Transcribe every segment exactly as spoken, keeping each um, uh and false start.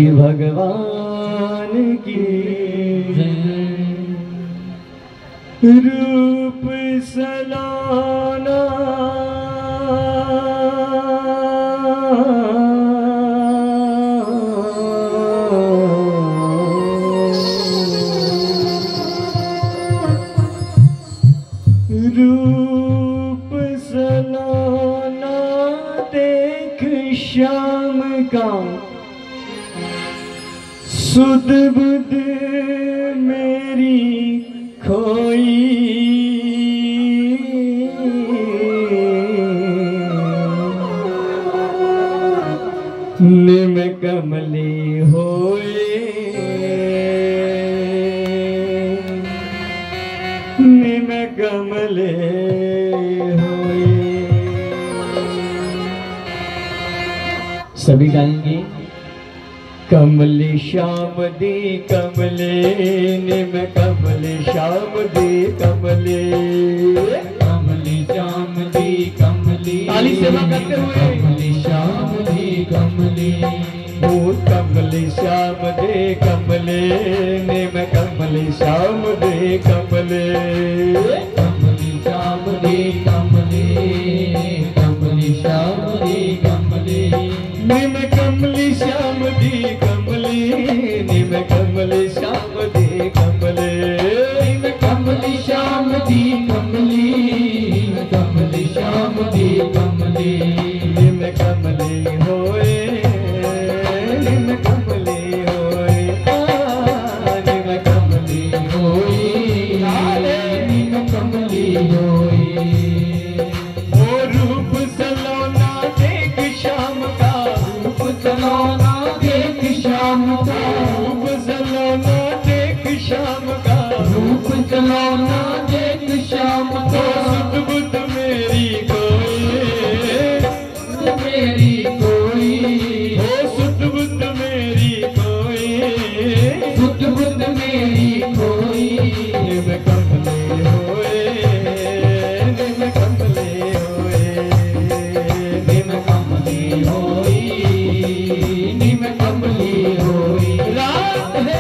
भगवान की रूप सलाना रूप सलाना देख श्याम का सुध बुध मेरी खोई निम कमली होए निम कमले होए। सभी गाएंगे। कमली श्याम दी कमले निम कमली श्याम दी कमले कमली श्याम दी कमली ताली सेवा करते हुए कमली श्याम दी कमली ओ कमली श्याम दे कमले निम कमली श्याम दे कमले कमली श्याम दी कमली कमली श्याम दी कमली निम कमली श्याम दी कमली निम कमली श्याम दी कमले निम कमली श्याम दी कमली कमली श्याम दी कमली निम कमली होए निम कमली होए निम कमली होई निम कमली होई। ओ रूप सलोना देख श्याम का रूप सलोना देख श्याम का रूप सलोना देख श्याम का रूप सलोना देख श्याम का सुध बुध मेरी कोई मेरी कोई हो सुध बुध मेरी कोई सुध बुध मेरी कोई निम कमले होए निम कमले होए निम कमली होई निम कमली होई। रात है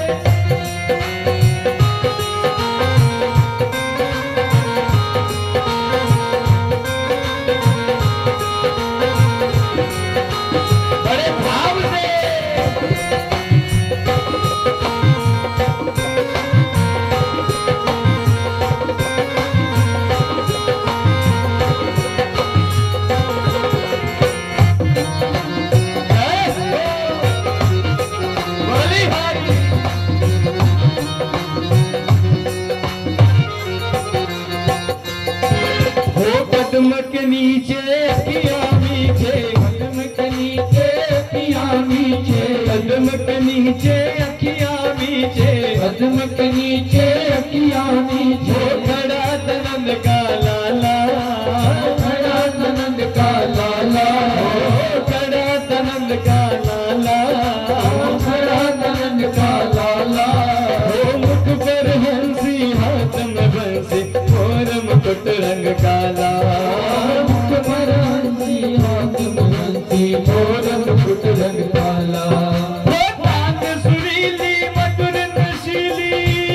बड़े भाव से बोली हारी हो कदम के नीचे अखियां मीठे कदम के नीचे अखियां नीचे कदम के नीचे अखियां मीठे कदम के नीचे अखियां नीचे हो खड़ा तनंद का लाला खड़ा ननद का लाला हो खड़ा तनंद का लाला खड़ा ननद का लाला हो मुख पर हंसी हाथ में बंसी और मुकुट रंग काला मुख पर हंसी हाथ में हंसी मोर मुकुट रंग काला हो बात सुरीली मधुर नशीली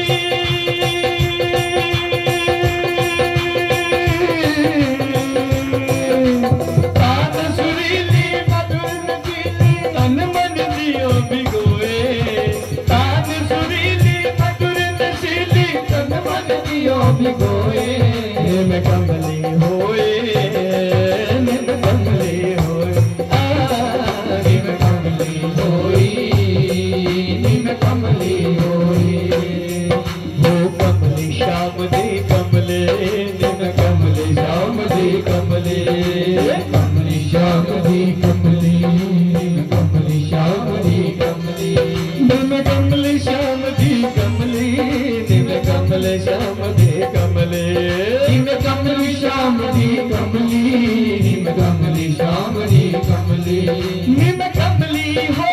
बात सुरीली मधुर नशीली तन मन दियो भिगोए बात सुरीली मधुर नशीली तन मन दियो भिगोए निम कमली होए निम कमली होए निम कमली होई निम कमली होई। हो कमली श्याम दे कमले निम कमली श्याम दे कमले कमली श्याम दी कमली कमली श्याम दी कमली निम कमली श्याम दी कमली निम कमले श्याम दे कमले निम कमली श्याम दी कमली निम कमली श्याम दी कमली निम कमली हो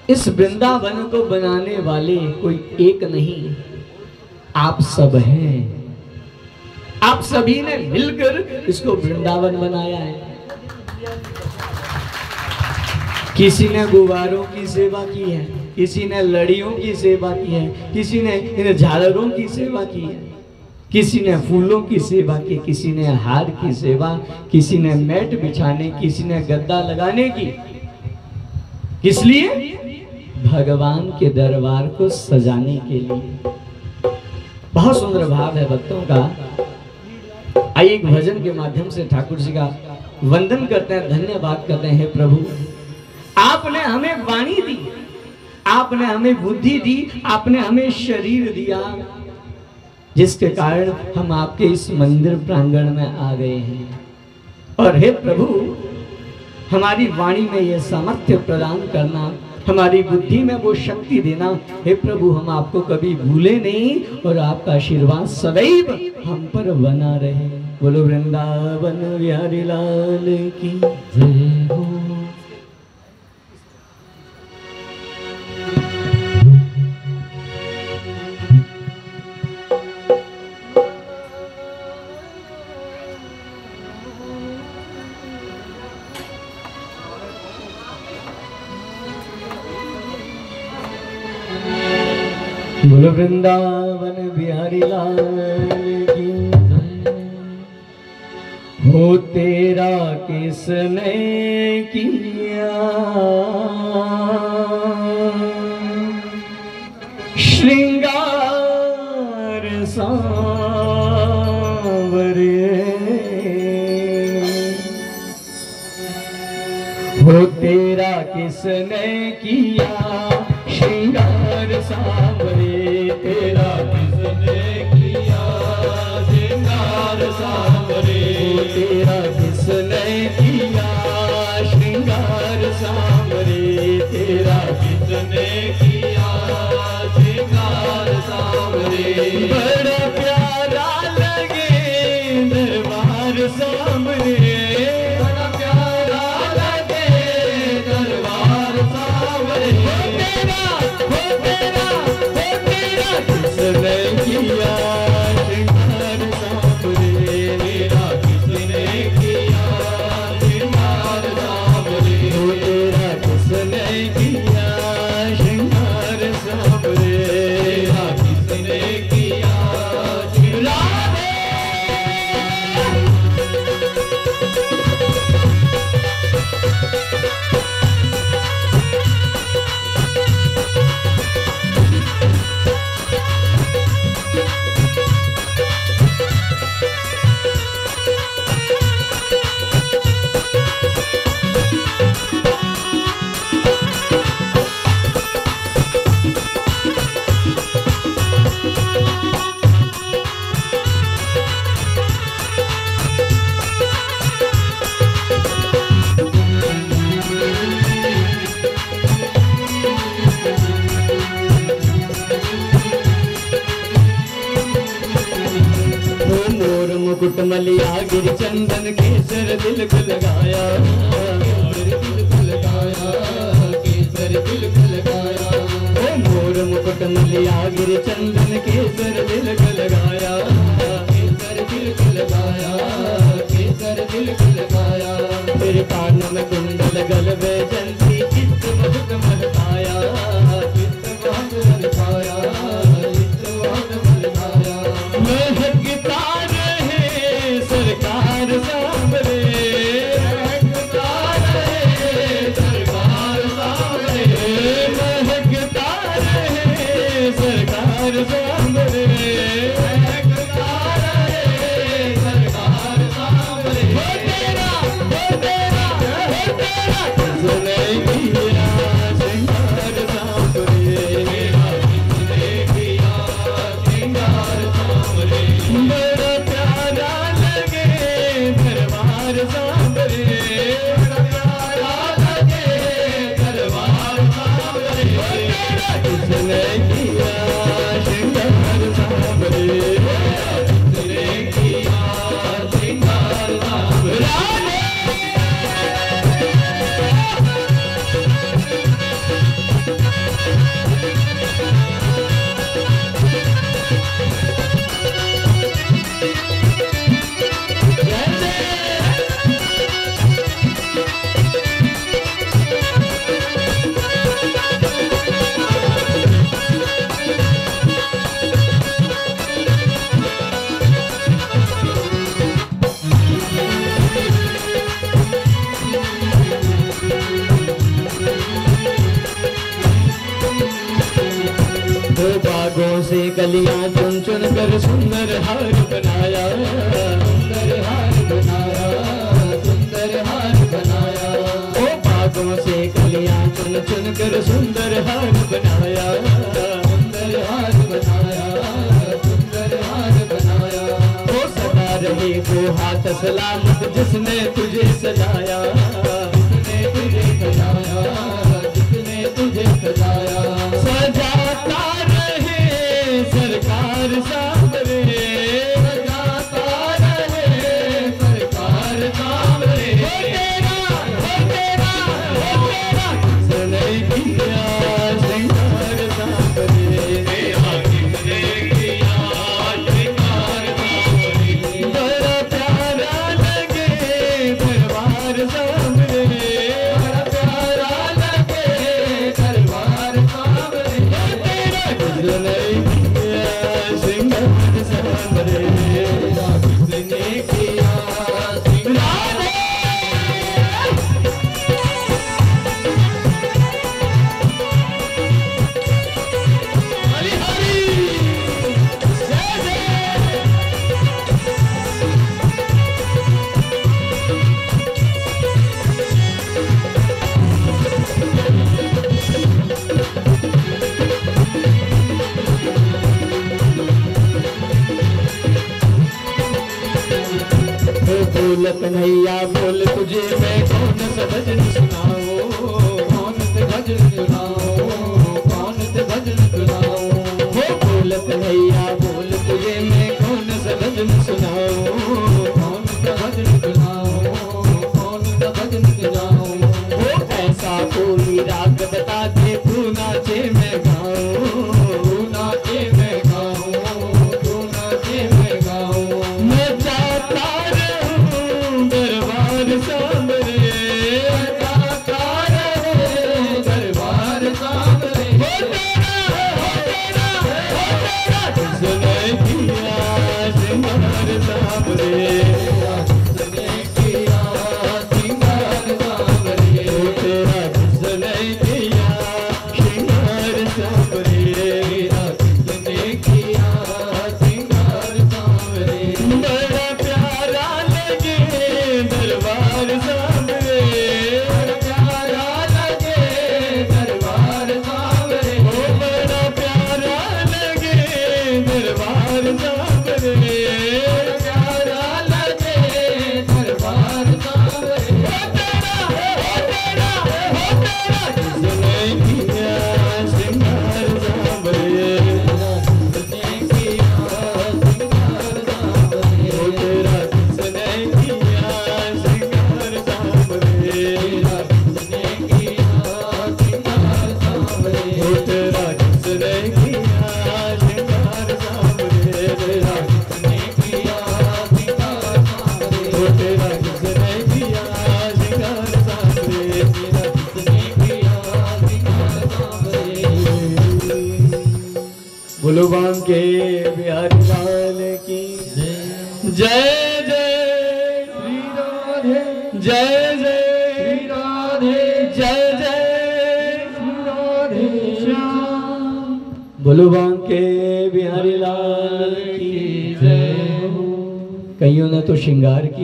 इस वृंदावन को बनाने वाले कोई एक नहीं, आप सब हैं। आप सभी ने मिलकर इसको वृंदावन बनाया है। किसी ने गुब्बारों की सेवा की है, किसी ने लड़ियों की सेवा की है, किसी ने इन झालरों की सेवा की है, किसी ने फूलों की सेवा की, किसी ने हार की सेवा, किसी ने मैट बिछाने, किसी ने गद्दा लगाने की। किस लिए? भगवान के दरबार को सजाने के लिए। बहुत सुंदर भाव है भक्तों का। आइए एक भजन के माध्यम से ठाकुर जी का वंदन करते हैं, धन्यवाद करते हैं। हे प्रभु, आपने हमें वाणी दी, आपने हमें बुद्धि दी, आपने हमें शरीर दिया, जिसके कारण हम आपके इस मंदिर प्रांगण में आ गए हैं। और हे प्रभु, हमारी वाणी में यह सामर्थ्य प्रदान करना, हमारी बुद्धि में वो शक्ति देना। हे प्रभु, हम आपको कभी भूले नहीं और आपका आशीर्वाद सदैव हम पर बना रहे। बोलो वृंदावन बिहारी लाल की जय हो। बोलो वृंदावन बिहारी लाल की जय हो। तेरा किसने किया श्रृंगार सांवरे, हो तेरा किसने किया श्रृंगार सांवरे, तेरा किसने किया श्रृंगार सांवरे, तेरा किसने किया श्रृंगार सांवरे, तेरा किसने किया श्रृंगार सांवरे। बड़ा प्यारा लगे दरबार सांवरे, बड़ा प्यारा लगे दरबार सांवरे। किसने किया श्रृंगार सांवरे, तेरा किसने किया श्रृंगार सांवरे, तेरा किसने किया श्रृंगार सांवरे, तेरा किसने किया श्रृंगार। मुकुट मलिया गिर चंदन केसर दिल को लगाया, दिल को लगाया, केसर दिल को लगाया। ओ मोर मुकुट मलिया गिर चंदन केसर दिल को लगाया, केसर दिल को लगाया, केसर दिल को लगाया। तेरे कान में कुंडल गलबे जंती चित्त बहुत महकाया, चित्त बहुत महकाया, चित्त बहुत महकाया। महकता सरकार सांवरे, महकता रहे सरकार सांवरे, महकता रहे सरकार सांवरे, महकता रहे सरकार सांवरे। हो तेरा, हो तेरा, हो तेरा किसने किया श्रृंगार सांवरे, तेरा किसने किया श्रृंगार सांवरे। बड़ा प्यारा लगे दरबार सांवरे, बड़ा प्यारा लगे दरबार सांवरे, तेरा किसने किया श्रृंगार सांवरे, किसने किया श्रृंगार सांवरे। वो बागों से कलियां चुन चुन कर सुंदर हार बनाया, सुंदर हार बनाया, सुंदर हार बनाया। वो बागों से कलियां चुन चुन कर सुंदर हार बनाया, सुंदर हार बनाया, सुंदर हार बनाया। वो सदा रहे वो हाथ सलामत जिसने तुझे सजाया, जिसने तुझे सजाया, जिसने तुझे सजाया। सजाता रहे सरकार सामने, सजाता रहे सरकार सामने। हो तेरा हो तेरा हो तेरा किसने किया श्रृंगार सामने, तेरा किसने किया श्रृंगार सामने। बड़ा प्यारा लगे दरबार सामने, बड़ा प्यारा लगे दरबार सामने। हो तेरा किसने किया श्रृंगार सामने। तेरा किसने किया श्रृंगार। हरि हरि जय जय। बोल कन्हैया बोल तुझे मैं कौन सा भजन सुनाऊं, कौन से भजन सुनाओ, कौन से भजन सुनाओ। हो बोल कन्हैया बोल तुझे मैं कौन सा भजन सुनाऊं, कौन सा भजन सुनाओ, कौन सा भजन सुनाओ। हो ऐसा कोई राग बता दे तू नाचे मैं गाऊं, तू नाचे मैं गाऊं, तू नाचे मैं गाऊं। मैं चाहता रहूं दरबार सामने, सजाता रहे दरबार सामने। हो तेरा हो तेरा हो तेरा किसने किया श्रृंगार सामने, तेरा किसने किया श्रृंगार सामने। हो तेरा किसने किया श्रृंगार सामने। तेरा किसने किया श्रृंगार सामने। बड़ा प्यारा लगे दरबार सामने, बड़ा प्यारा लगे दरबार सामने। ओ बड़ा प्यारा लगे दरबार सामने। बड़ा प्यारा लगे दरबार सामने। हो तेरा हो तेरा हो तेरा किसने किया श्रृंगार सामने, किसने किया श्रृंगार सामने। हो तेरा किसने किया श्रृंगार सामने, तेरा किसने किया श्रृंगार सामने। हो तेरा किसने किया श्रृंगार सामने, तेरा किसने किया श्रृंगार सामने। हो तेरा किसने किया श्रृंगार सामने। तेरा किसने किया श्रृंगार सामने। बोलो बांके बिहारी लाल की जय जय जय श्री राधे, जय जय श्री राधे, जय जय श्री राधे श्याम। बोलो बांके बिहारी लाल की जय। कईयों ने तो श्रृंगार की